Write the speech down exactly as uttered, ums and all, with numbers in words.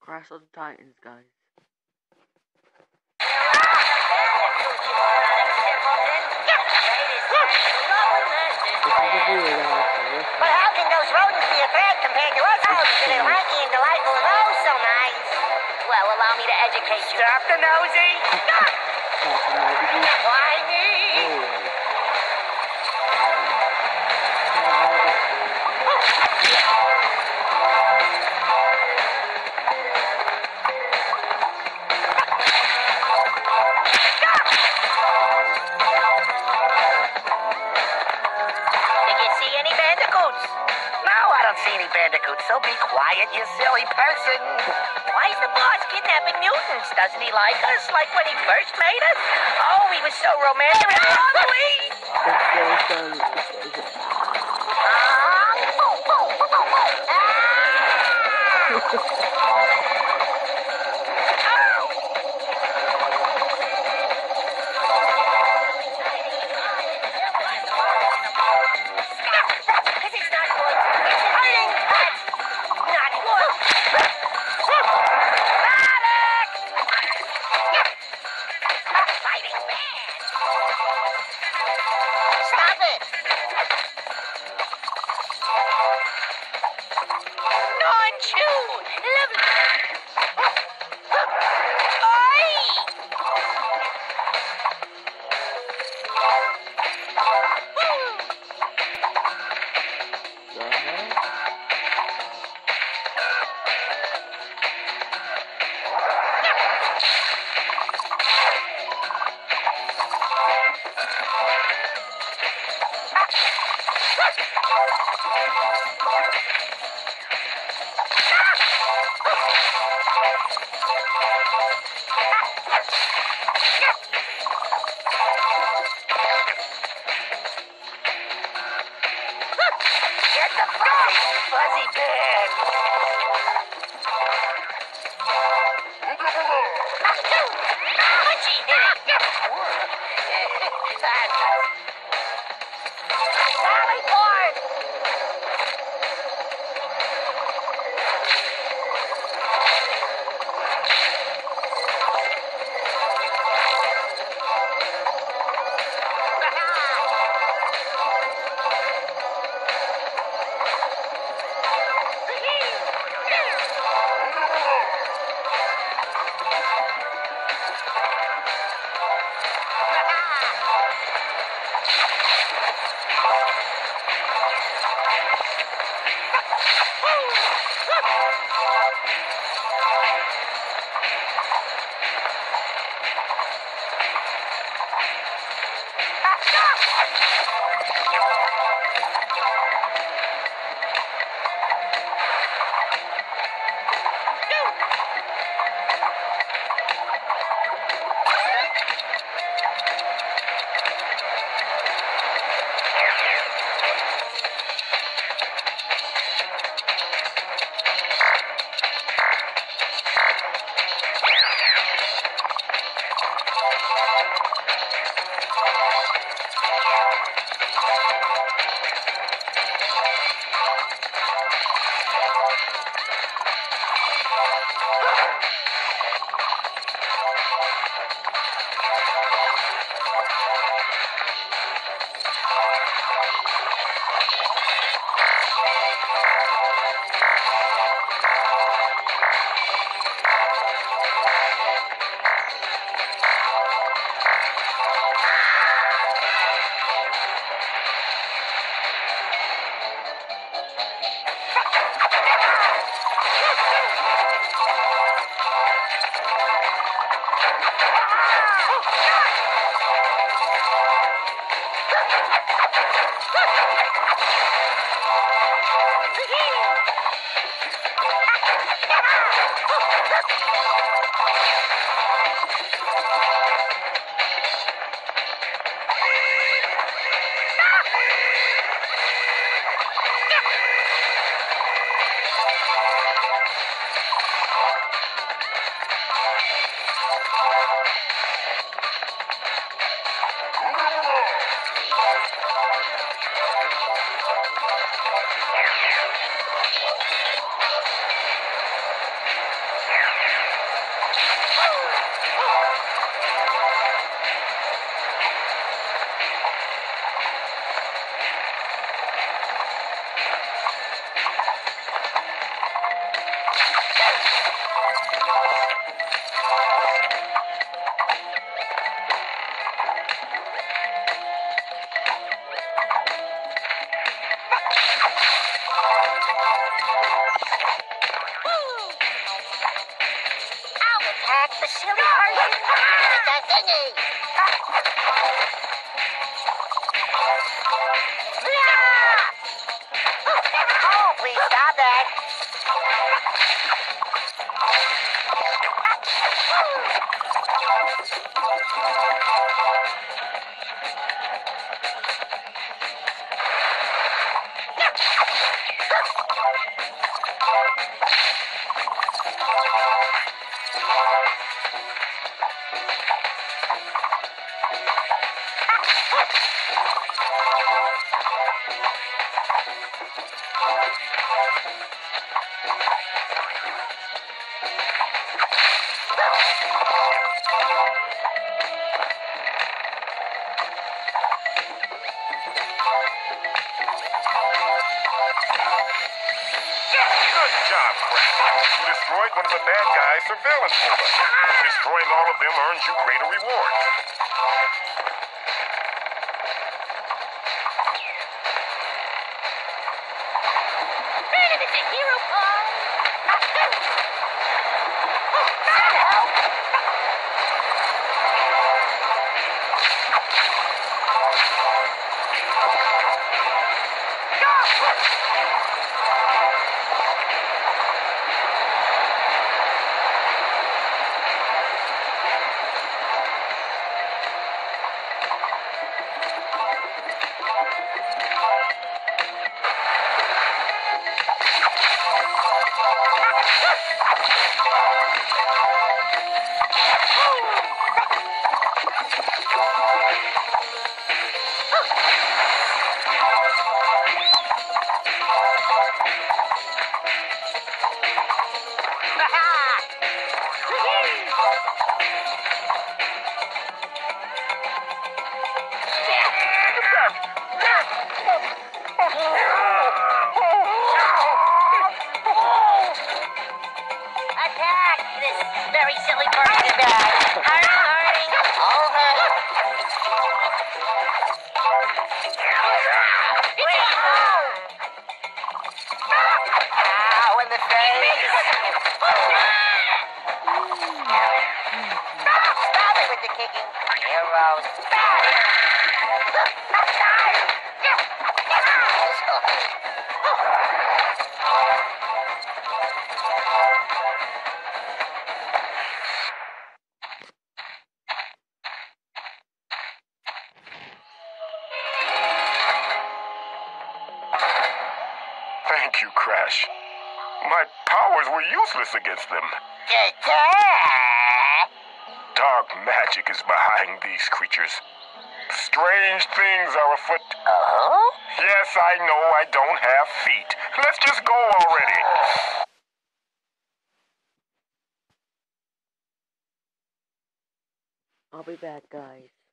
Crash of the Titans, guys. But how can those rodents be a threat compared to us? Oh, they're lanky and delightful and oh so nice. Well, allow me to educate you. Stop the nosy. Why me? Bandicoots, so be quiet, you silly person. Why is the boss kidnapping mutants? Doesn't he like us, like when he first made us? Oh, he was so romantic and lovely. Attack the silly person with the thingy. Oh, please stop that. Good job, Crash. You destroyed one of the bad guys' surveillance robots. Destroying all of them earns you greater rewards. It's a hero call. That helped. Attack this very silly person bag. Hurting, hurting. Over. Ow, in the face. Stop it with the kicking. Heroes. Thank you, Crash. My powers were useless against them. Dark magic is behind these creatures. Strange things are afoot. Oh? Yes, I know I don't have feet. Let's just go already. I'll be back, guys.